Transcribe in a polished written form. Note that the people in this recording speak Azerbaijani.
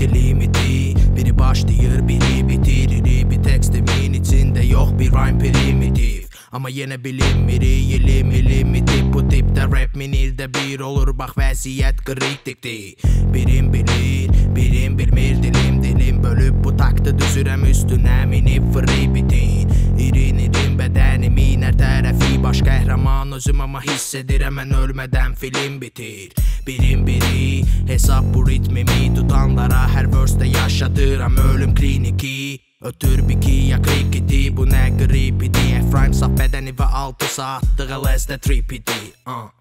Ciddi limiti, biri başlayır biri bitirir. Bir tekstimin içinde yok bir rhyme primitif. Ama yine bilinmir ilim tip. Bu tipte rap minilde bir olur, bak vəziyyət kritikdir. Birim bilir, birim bilmir, dilim bölüb bu taktı düzürəm üstünə minib free bitin. İrin bədənimin hər tərəfi baş qəhrəman özüm, amma hiss edirəm mən ölmədən film bitir. Birim biri hesab bu ritmimi tutanlara hər verse'də yaşadıram ölüm kliniki. Ötür biki ya krikiti, bu nə grip idi. Efraim saf bədəni və 6 saatlığı LSD trip idi.